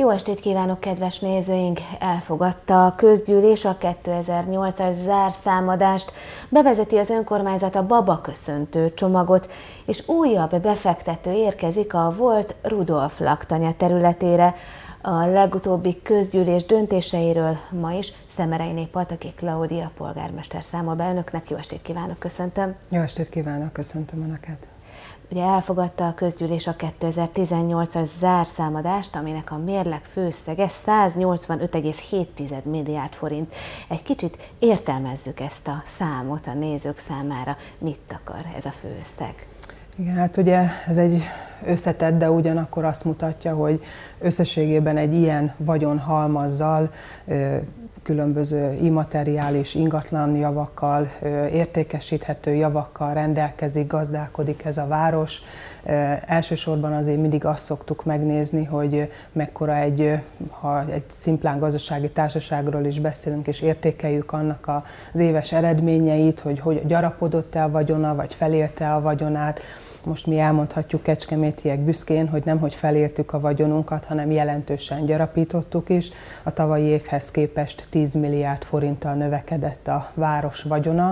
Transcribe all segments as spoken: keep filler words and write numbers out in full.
Jó estét kívánok, kedves nézőink! Elfogadta a közgyűlés a kétezer-nyolcas zárszámadást, bevezeti az önkormányzat a babaköszöntő csomagot, és újabb befektető érkezik a volt Rudolf laktanya területére. A legutóbbi közgyűlés döntéseiről ma is Szemereiné Pataki Klaudia polgármester számol be önöknek. Jó estét kívánok, köszöntöm! Jó estét kívánok, köszöntöm Önöket! Ugye elfogadta a közgyűlés a kétezer-tizennyolcas zárszámadást, aminek a mérleg főösszege száznyolcvanöt egész hét milliárd forint. Egy kicsit értelmezzük ezt a számot a nézők számára. Mit akar ez a főösszeg? Igen, hát ugye ez egy összetett, de ugyanakkor azt mutatja, hogy összességében egy ilyen vagyonhalmazzal, különböző immateriális ingatlan javakkal, értékesíthető javakkal rendelkezik, gazdálkodik ez a város. Elsősorban azért mindig azt szoktuk megnézni, hogy mekkora egy, ha egy szimplán gazdasági társaságról is beszélünk, és értékeljük annak az éves eredményeit, hogy, hogy gyarapodott-e a vagyona, vagy felérte a vagyonát. Most mi elmondhatjuk kecskemétiek büszkén, hogy nem hogy felértük a vagyonunkat, hanem jelentősen gyarapítottuk is. A tavalyi évhez képest tíz milliárd forinttal növekedett a város vagyona.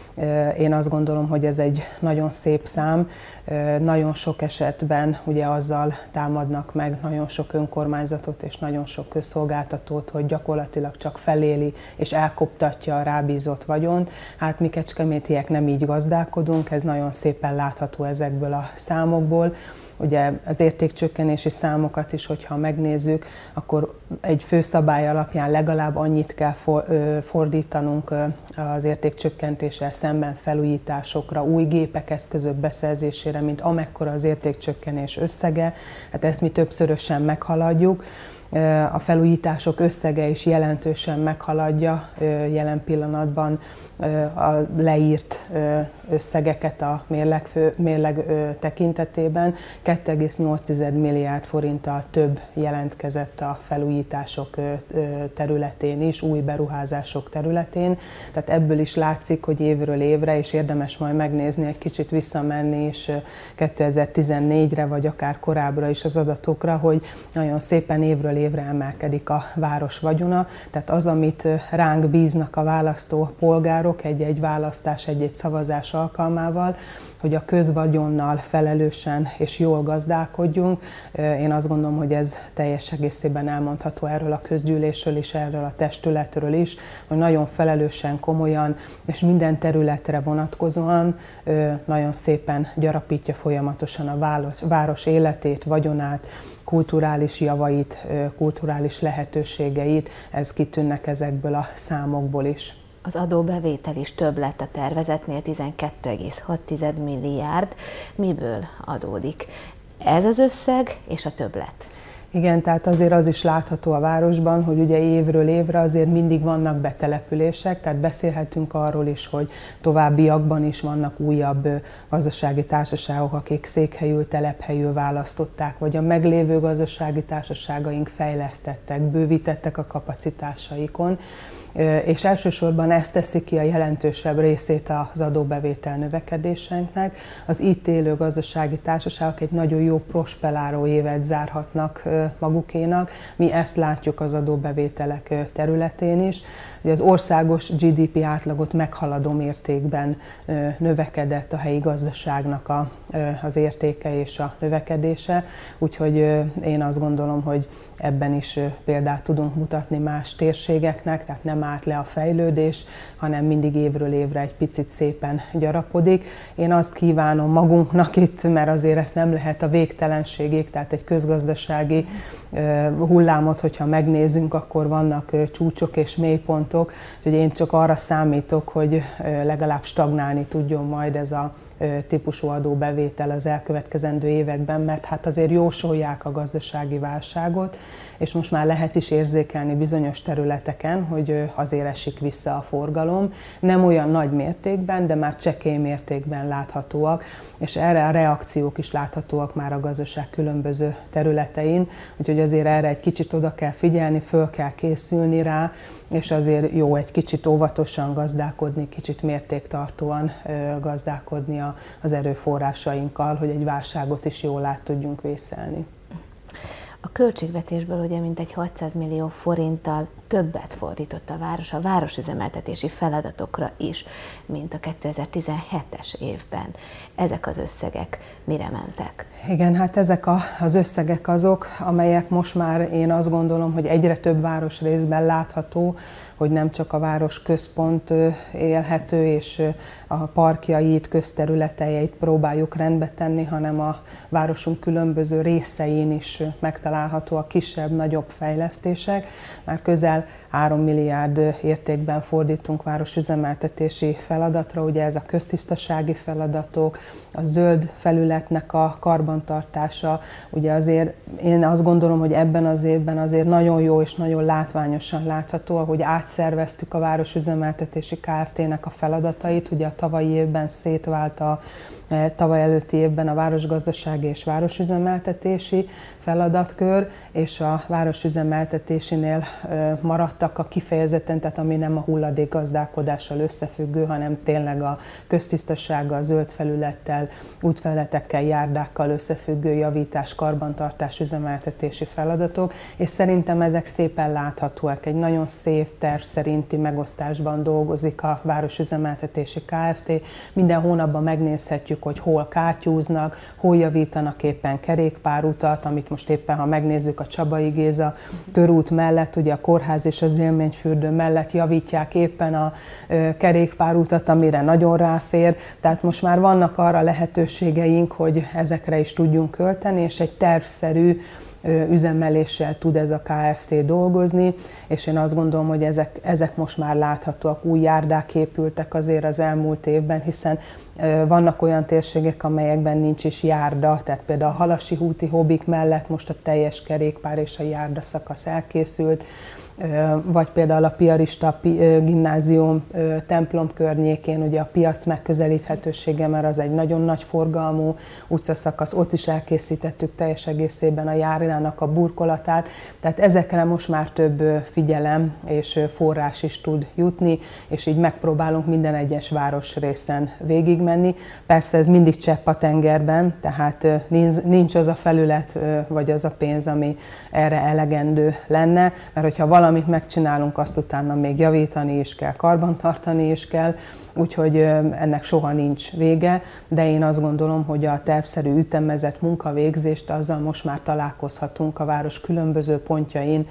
Én azt gondolom, hogy ez egy nagyon szép szám. Nagyon sok esetben ugye azzal támadnak meg nagyon sok önkormányzatot és nagyon sok közszolgáltatót, hogy gyakorlatilag csak feléli és elkoptatja a rábízott vagyont. Hát mi kecskemétiek nem így gazdálkodunk, ez nagyon szépen látható ezekből a számokból. Ugye az értékcsökkenési számokat is, hogyha megnézzük, akkor egy főszabály alapján legalább annyit kell fordítanunk az értékcsökkentéssel szemben felújításokra, új gépek, eszközök beszerzésére, mint amekkora az értékcsökkenés összege. Hát ezt mi többszörösen meghaladjuk. A felújítások összege is jelentősen meghaladja jelen pillanatban a leírt összegeket a mérleg, fő, mérleg tekintetében. két egész nyolc milliárd forinttal több jelentkezett a felújítások területén is, új beruházások területén. Tehát ebből is látszik, hogy évről évre, és érdemes majd megnézni, egy kicsit visszamenni is kétezer-tizennégyre, vagy akár korábbra is az adatokra, hogy nagyon szépen évről évre emelkedik a város vagyona. Tehát az, amit ránk bíznak a választó polgárok egy-egy választás, egy-egy szavazás alkalmával, hogy a közvagyonnal felelősen és jól gazdálkodjunk. Én azt gondolom, hogy ez teljes egészében elmondható erről a közgyűlésről is, erről a testületről is, hogy nagyon felelősen, komolyan és minden területre vonatkozóan nagyon szépen gyarapítja folyamatosan a város, város életét, vagyonát, kulturális javait, kulturális lehetőségeit, ez kitűnnek ezekből a számokból is. Az adóbevétel is több lett a tervezetnél, tizenkét egész hat milliárd. Miből adódik ez az összeg és a többlet? Igen, tehát azért az is látható a városban, hogy ugye évről évre azért mindig vannak betelepülések, tehát beszélhetünk arról is, hogy továbbiakban is vannak újabb gazdasági társaságok, akik székhelyül, telephelyül választották, vagy a meglévő gazdasági társaságaink fejlesztettek, bővítettek a kapacitásaikon, és elsősorban ezt teszi ki a jelentősebb részét az adóbevétel növekedésénknek. Az itt élő gazdasági társaságok egy nagyon jó prosperáló évet zárhatnak magukénak. Mi ezt látjuk az adóbevételek területén is. Ugye az országos gé dé pé átlagot meghaladó mértékben növekedett a helyi gazdaságnak a, az értéke és a növekedése, úgyhogy én azt gondolom, hogy ebben is példát tudunk mutatni más térségeknek, tehát nem állt le a fejlődés, hanem mindig évről évre egy picit szépen gyarapodik. Én azt kívánom magunknak itt, mert azért ezt nem lehet a végtelenségig, tehát egy közgazdasági hullámot, hogyha megnézzünk, akkor vannak csúcsok és mélypontok, úgyhogy én csak arra számítok, hogy legalább stagnálni tudjon majd ez a típusú adóbevétel az elkövetkezendő években, mert hát azért jósolják a gazdasági válságot, és most már lehet is érzékelni bizonyos területeken, hogy azért esik vissza a forgalom. Nem olyan nagy mértékben, de már csekély mértékben láthatóak, és erre a reakciók is láthatóak már a gazdaság különböző területein, úgyhogy azért erre egy kicsit oda kell figyelni, föl kell készülni rá, és azért jó egy kicsit óvatosan gazdálkodni, kicsit mértéktartóan gazdálkodni az erőforrásainkkal, hogy egy válságot is jól át tudjunk vészelni. A költségvetésből ugye mintegy hatszáz millió forinttal többet fordított a város a városüzemeltetési feladatokra is, mint a kétezer-tizenhetes évben. Ezek az összegek mire mentek? Igen, hát ezek a, az összegek azok, amelyek most már én azt gondolom, hogy egyre több városrészben látható, hogy nem csak a város központ élhető, és a parkjait, közterületeit próbáljuk rendbe tenni, hanem a városunk különböző részein is megtalálható a kisebb, nagyobb fejlesztések. Már közel három milliárd értékben fordítunk városüzemeltetési feladatra, ugye ez a köztisztasági feladatok, a zöld felületnek a karbantartása, ugye azért én azt gondolom, hogy ebben az évben azért nagyon jó és nagyon látványosan látható, ahogy átszerveztük a városüzemeltetési Kft-nek a feladatait, ugye a tavalyi évben szétvált a tavaly előtti évben a városgazdasági és városüzemeltetési feladatkör, és a városüzemeltetésinél maradtak a kifejezetten, tehát ami nem a hulladékgazdálkodással összefüggő, hanem tényleg a köztisztasággal, a zöld felülettel, útfelületekkel, járdákkal összefüggő javítás, karbantartás, üzemeltetési feladatok, és szerintem ezek szépen láthatóak. Egy nagyon szép terv szerinti megosztásban dolgozik a városüzemeltetési Kft. Minden hónapban megnézhetjük, hogy hol kátyúznak, hol javítanak éppen kerékpárutat, amit most éppen, ha megnézzük a Csabai Géza körút mellett, ugye a kórház és az élményfürdő mellett javítják éppen a kerékpárutat, amire nagyon ráfér. Tehát most már vannak arra lehetőségeink, hogy ezekre is tudjunk költeni, és egy tervszerű üzemeléssel tud ez a Kft. Dolgozni, és én azt gondolom, hogy ezek, ezek most már láthatóak, új járdák épültek azért az elmúlt évben, hiszen vannak olyan térségek, amelyekben nincs is járda, tehát például a Halasi úti Hobbik mellett most a teljes kerékpár és a járda szakasz elkészült, vagy például a Piarista gimnázium templom környékén, ugye a piac megközelíthetősége, mert az egy nagyon nagy forgalmú utcaszakasz, ott is elkészítettük teljes egészében a járdának a burkolatát, tehát ezekre most már több figyelem és forrás is tud jutni, és így megpróbálunk minden egyes városrészen végigmenni. Persze ez mindig csepp a tengerben, tehát nincs az a felület, vagy az a pénz, ami erre elegendő lenne, mert hogyha valami amit megcsinálunk, azt utána még javítani is kell, karbantartani is kell, úgyhogy ennek soha nincs vége, de én azt gondolom, hogy a tervszerű ütemezett munkavégzést azzal most már találkozhatunk a város különböző pontjain,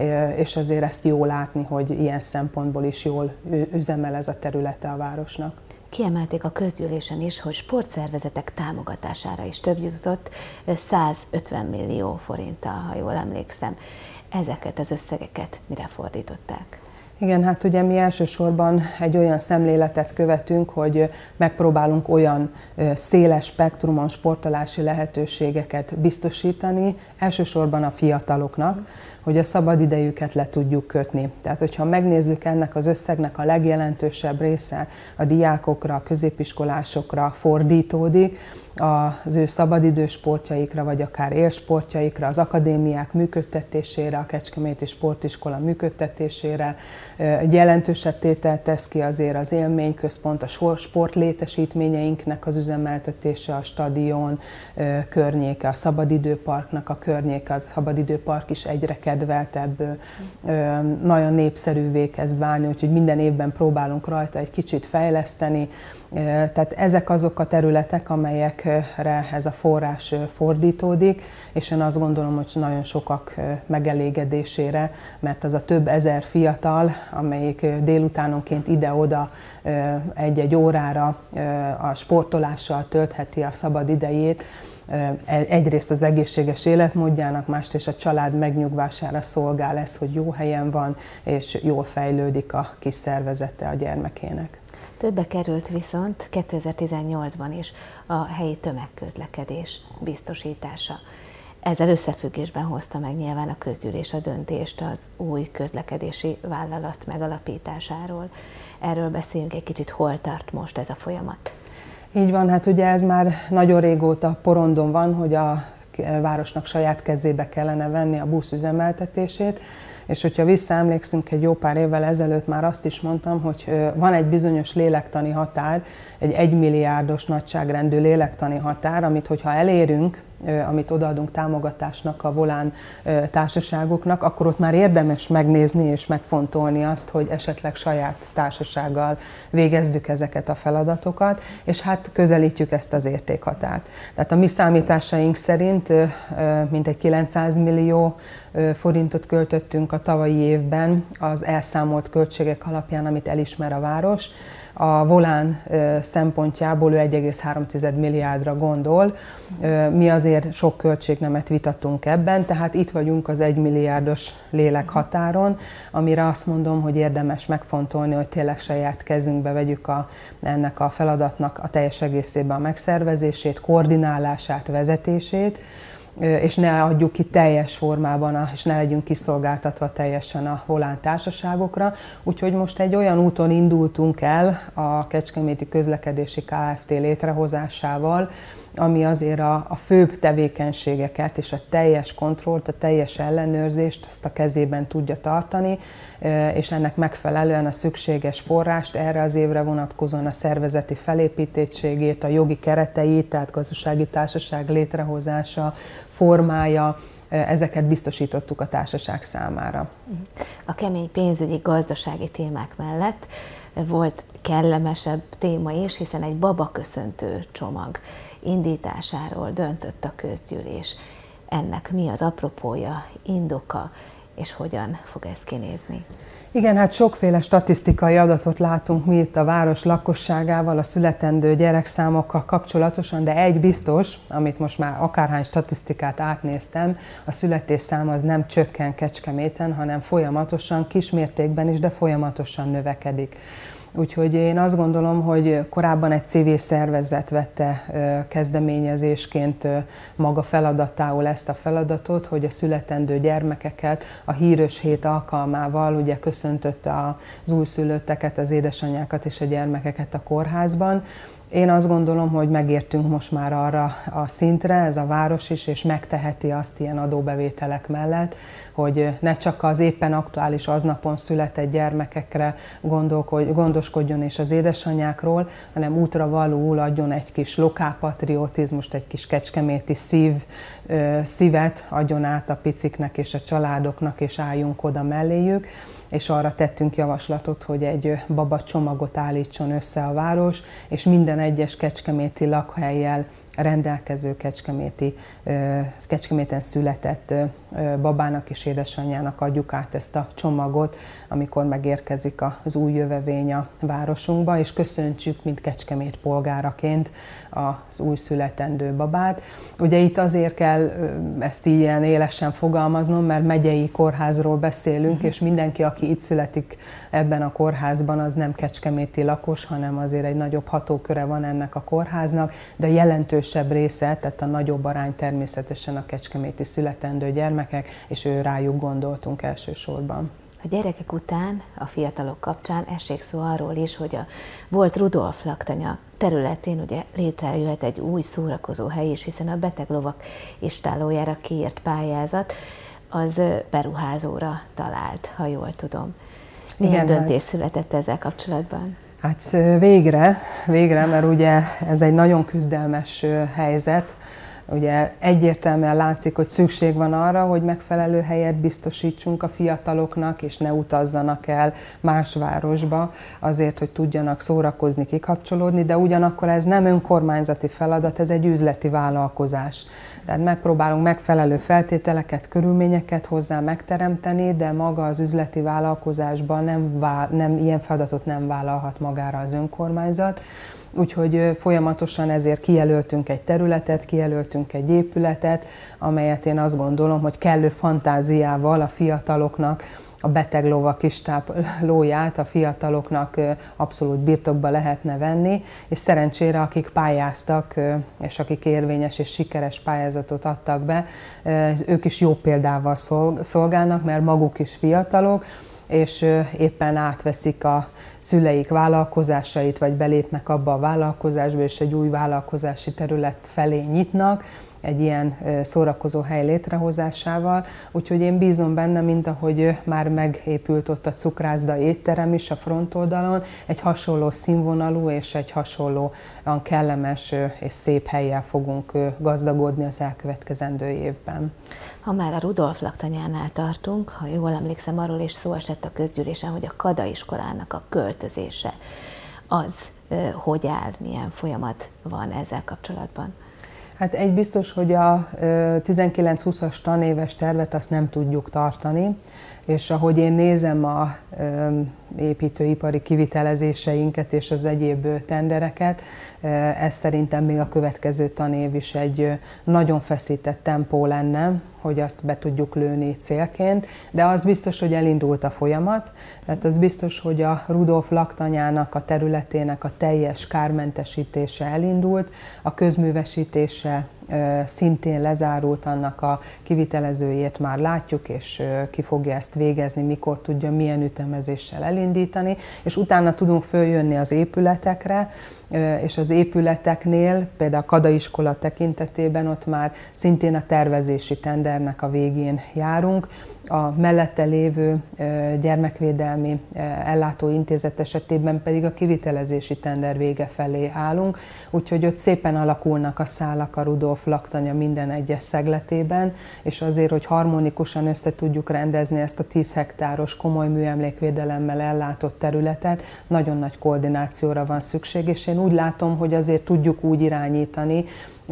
és azért ezt jó látni, hogy ilyen szempontból is jól üzemel ez a területe a városnak. Kiemelték a közgyűlésen is, hogy sportszervezetek támogatására is több jutott, százötven millió forinttal, ha jól emlékszem. Ezeket az összegeket mire fordították? Igen, hát ugye mi elsősorban egy olyan szemléletet követünk, hogy megpróbálunk olyan széles spektrumon sportolási lehetőségeket biztosítani, elsősorban a fiataloknak, hogy a szabadidejüket le tudjuk kötni. Tehát, hogyha megnézzük ennek az összegnek a legjelentősebb része a diákokra, a középiskolásokra fordítódik, az ő szabadidős sportjaikra, vagy akár élsportjaikra, az akadémiák működtetésére, a Kecskeméti Sportiskola működtetésére. Egy jelentősebb tételt tesz ki azért az élményközpont, a sportlétesítményeinknek az üzemeltetése, a stadion környéke, a szabadidőparknak a környéke, a szabadidőpark is egyre kedveltebb, nagyon népszerűvé kezd válni, úgyhogy minden évben próbálunk rajta egy kicsit fejleszteni. Tehát ezek azok a területek, amelyekre ez a forrás fordítódik, és én azt gondolom, hogy nagyon sokak megelégedésére, mert az a több ezer fiatal, amelyik délutánonként ide-oda egy-egy órára a sportolással töltheti a szabad idejét, egyrészt az egészséges életmódjának, mást és a család megnyugvására szolgál ez, hogy jó helyen van, és jól fejlődik a kis szervezete a gyermekének. Többe került viszont kétezer-tizennyolcban is a helyi tömegközlekedés biztosítása. Ezzel összefüggésben hozta meg nyilván a közgyűlés a döntést az új közlekedési vállalat megalapításáról. Erről beszéljünk egy kicsit, hol tart most ez a folyamat? Így van, hát ugye ez már nagyon régóta porondon van, hogy a városnak saját kezébe kellene venni a busz üzemeltetését, És hogyha visszaemlékszünk, egy jó pár évvel ezelőtt már azt is mondtam, hogy van egy bizonyos lélektani határ, egy egymilliárdos nagyságrendű lélektani határ, amit hogyha elérünk, amit odaadunk támogatásnak a volán társaságoknak, akkor ott már érdemes megnézni és megfontolni azt, hogy esetleg saját társasággal végezzük ezeket a feladatokat, és hát közelítjük ezt az értékhatárt. Tehát a mi számításaink szerint mintegy kilencszáz millió forintot költöttünk a tavalyi évben az elszámolt költségek alapján, amit elismer a város. A volán szempontjából ő egy egész három milliárdra gondol. Mi azért sok költségnemet vitatunk ebben, tehát itt vagyunk az egymilliárdos lélekhatáron, amire azt mondom, hogy érdemes megfontolni, hogy tényleg saját kezünkbe vegyük a, ennek a feladatnak a teljes egészében a megszervezését, koordinálását, vezetését, és ne adjuk ki teljes formában, és ne legyünk kiszolgáltatva teljesen a volán társaságokra. Úgyhogy most egy olyan úton indultunk el a Kecskeméti Közlekedési Kft. Létrehozásával, ami azért a, a főbb tevékenységeket és a teljes kontrollt, a teljes ellenőrzést azt a kezében tudja tartani, és ennek megfelelően a szükséges forrást erre az évre vonatkozóan a szervezeti felépítettségét, a jogi kereteit, tehát gazdasági társaság létrehozása, formája, ezeket biztosítottuk a társaság számára. A kemény pénzügyi, gazdasági témák mellett volt kellemesebb téma is, hiszen egy babaköszöntő csomag indításáról döntött a közgyűlés. Ennek mi az apropója, indoka, és hogyan fog ez kinézni? Igen, hát sokféle statisztikai adatot látunk mi itt a város lakosságával, a születendő gyerekszámokkal kapcsolatosan, de egy biztos, amit most már akárhány statisztikát átnéztem, a születésszám az nem csökken Kecskeméten, hanem folyamatosan, kismértékben is, de folyamatosan növekedik. Úgyhogy én azt gondolom, hogy korábban egy civil szervezet vette kezdeményezésként maga feladatául ezt a feladatot, hogy a születendő gyermekeket a Hírös Hét alkalmával ugye köszöntötte az újszülötteket, az édesanyákat és a gyermekeket a kórházban. Én azt gondolom, hogy megértünk most már arra a szintre, ez a város is, és megteheti azt ilyen adóbevételek mellett, hogy ne csak az éppen aktuális aznapon született gyermekekre gondoskodjon és az édesanyákról, hanem útra valóul adjon egy kis lokálpatriotizmust, egy kis kecskeméti szív, szívet adjon át a piciknek és a családoknak, és álljunk oda melléjük. És arra tettünk javaslatot, hogy egy baba csomagot állítson össze a város, és minden egyes kecskeméti lakhellyel rendelkező kecskeméti, Kecskeméten született babának és édesanyjának adjuk át ezt a csomagot, amikor megérkezik az új jövevény a városunkba, és köszöntsük, mint Kecskemét polgáraként az új születendő babát. Ugye itt azért kell ezt ilyen élesen fogalmaznom, mert megyei kórházról beszélünk, és mindenki, aki itt születik ebben a kórházban, az nem kecskeméti lakos, hanem azért egy nagyobb hatóköre van ennek a kórháznak, de jelentősebb része, tehát a nagyobb arány természetesen a kecskeméti születendő gyermekek, és ő rájuk gondoltunk elsősorban. A gyerekek után, a fiatalok kapcsán essék szó arról is, hogy a volt Rudolf laktanya területén ugye létrejöhet egy új szórakozóhely is, hiszen a beteglovak istállójára kiírt pályázat az beruházóra talált, ha jól tudom. Milyen Igen, döntés hát... született ezzel kapcsolatban? Hát végre, végre, mert ugye ez egy nagyon küzdelmes helyzet. Ugye egyértelműen látszik, hogy szükség van arra, hogy megfelelő helyet biztosítsunk a fiataloknak, és ne utazzanak el más városba azért, hogy tudjanak szórakozni, kikapcsolódni, de ugyanakkor ez nem önkormányzati feladat, ez egy üzleti vállalkozás. Tehát megpróbálunk megfelelő feltételeket, körülményeket hozzá megteremteni, de maga az üzleti vállalkozásban nem, vál, nem ilyen feladatot nem vállalhat magára az önkormányzat. Úgyhogy folyamatosan ezért kijelöltünk egy területet, kijelöltünk egy épületet, amelyet én azt gondolom, hogy kellő fantáziával a fiataloknak, a beteg lovak istállóját a fiataloknak abszolút birtokba lehetne venni, és szerencsére akik pályáztak, és akik érvényes és sikeres pályázatot adtak be, ők is jó példával szolgálnak, mert maguk is fiatalok, és éppen átveszik a szüleik vállalkozásait, vagy belépnek abba a vállalkozásba, és egy új vállalkozási terület felé nyitnak, egy ilyen szórakozó hely létrehozásával, úgyhogy én bízom benne, mint ahogy már megépült ott a cukrászda étterem is a frontoldalon, egy hasonló színvonalú és egy hasonlóan kellemes és szép hellyel fogunk gazdagodni az elkövetkezendő évben. Ha már a Rudolf laktanyánál tartunk, ha jól emlékszem, arról is szó esett a közgyűlésen, hogy a Kada iskolának a költözése az hogy áll, milyen folyamat van ezzel kapcsolatban? Hát egy biztos, hogy a tizenkilenc-húszas tanéves tervet azt nem tudjuk tartani, és ahogy én nézem a építőipari kivitelezéseinket és az egyéb tendereket, ez szerintem még a következő tanév is egy nagyon feszített tempó lenne, hogy azt be tudjuk lőni célként, de az biztos, hogy elindult a folyamat, tehát az biztos, hogy a Rudolf laktanyának a területének a teljes kármentesítése elindult, a közművesítése szintén lezárult, annak a kivitelezőjét már látjuk, és ki fogja ezt végezni, mikor tudja, milyen ütemezéssel elindítani, és utána tudunk följönni az épületekre, és az épületeknél, például a Kada iskola tekintetében ott már szintén a tervezési tendernek a végén járunk, a mellette lévő gyermekvédelmi ellátóintézet esetében pedig a kivitelezési tender vége felé állunk, úgyhogy ott szépen alakulnak a szálak a Rudolf laktanya minden egyes szegletében, és azért, hogy harmonikusan össze tudjuk rendezni ezt a tíz hektáros komoly műemlékvédelemmel ellátott területet, nagyon nagy koordinációra van szükség, és én úgy látom, hogy azért tudjuk úgy irányítani,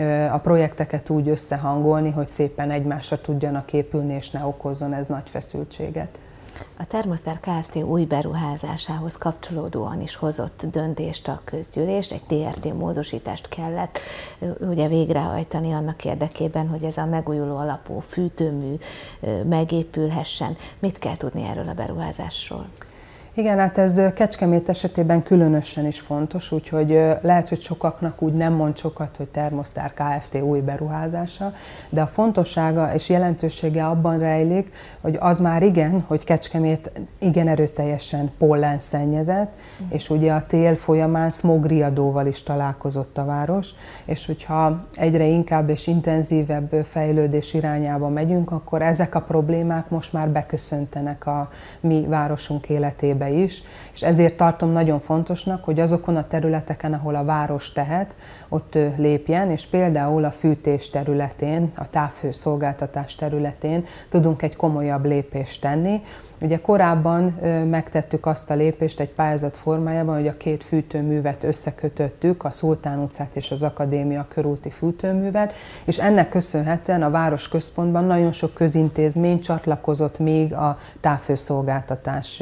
a projekteket úgy összehangolni, hogy szépen egymásra tudjanak épülni, és ne okozzon ez nagy feszültséget. A Termosztár Kft. Új beruházásához kapcsolódóan is hozott döntést a közgyűlés, egy té er té módosítást kellett ugye végrehajtani annak érdekében, hogy ez a megújuló alapú fűtőmű megépülhessen. Mit kell tudni erről a beruházásról? Igen, hát ez Kecskemét esetében különösen is fontos, úgyhogy lehet, hogy sokaknak úgy nem mond sokat, hogy Termosztár Kft. Új beruházása, de a fontossága és jelentősége abban rejlik, hogy az már igen, hogy Kecskemét igen erőteljesen pollenszennyezett, mm. és ugye a tél folyamán szmogriadóval is találkozott a város, és hogyha egyre inkább és intenzívebb fejlődés irányába megyünk, akkor ezek a problémák most már beköszöntenek a mi városunk életébe is, és ezért tartom nagyon fontosnak, hogy azokon a területeken, ahol a város tehet, ott lépjen, és például a fűtés területén, a távhőszolgáltatás területén tudunk egy komolyabb lépést tenni. Ugye korábban megtettük azt a lépést egy pályázat formájában, hogy a két fűtőművet összekötöttük, a Szultán utcát és az Akadémia körúti fűtőművet, és ennek köszönhetően a városközpontban nagyon sok közintézmény csatlakozott még a távhőszolgáltatás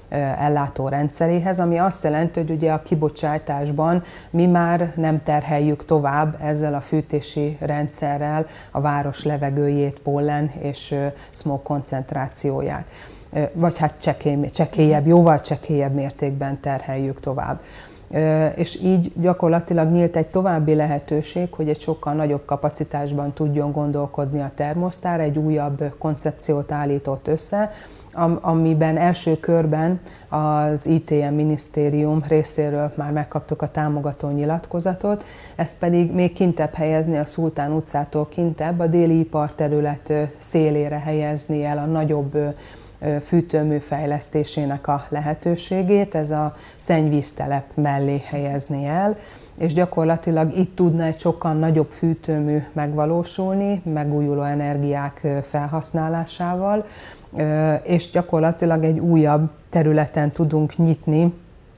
ellátó rendszeréhez, ami azt jelenti, hogy ugye a kibocsátásban mi már nem terheljük tovább ezzel a fűtési rendszerrel a város levegőjét, pollen és smog koncentrációját. Vagy hát csekély, csekélyebb, jóval csekélyebb mértékben terheljük tovább. És így gyakorlatilag nyílt egy további lehetőség, hogy egy sokkal nagyobb kapacitásban tudjon gondolkodni a Termosztár, egy újabb koncepciót állított össze, amiben első körben az i té em minisztérium részéről már megkaptuk a támogató nyilatkozatot, ezt pedig még kintebb helyezni, a Szultán utcától kintebb, a déli iparterület szélére helyezni el a nagyobb fűtőmű fejlesztésének a lehetőségét, ez a szennyvíztelep mellé helyezni el, és gyakorlatilag itt tudna egy sokkal nagyobb fűtőmű megvalósulni, megújuló energiák felhasználásával, és gyakorlatilag egy újabb területen tudunk nyitni,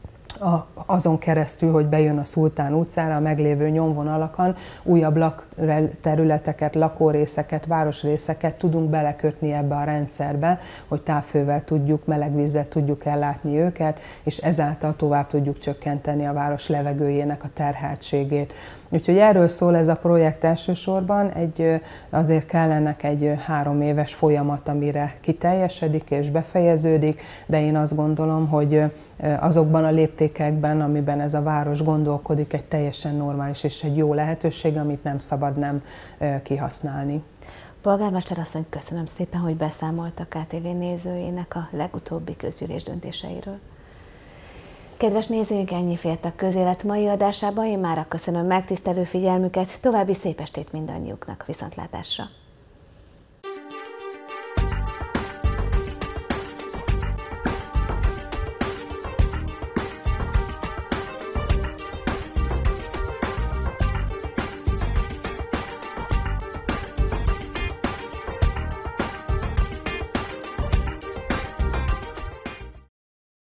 azon keresztül, hogy bejön a Szultán utcára, a meglévő nyomvonalakon, újabb lakterületeket, lakórészeket, városrészeket tudunk belekötni ebbe a rendszerbe, hogy távhővel tudjuk, melegvízzel tudjuk ellátni őket, és ezáltal tovább tudjuk csökkenteni a város levegőjének a terheltségét. Úgyhogy erről szól ez a projekt elsősorban, egy, azért kellenek egy három éves folyamat, amire kiteljesedik és befejeződik, de én azt gondolom, hogy azokban a léptékekben, amiben ez a város gondolkodik, egy teljesen normális és egy jó lehetőség, amit nem szabad nem kihasználni. Polgármester asszony, köszönöm szépen, hogy beszámolt a ká té vé nézőinek a legutóbbi közgyűlés döntéseiről. Kedves nézőink, ennyi fért a Közélet mai adásában. Én mára köszönöm megtisztelő figyelmüket, további szép estét mindannyiuknak, viszontlátásra!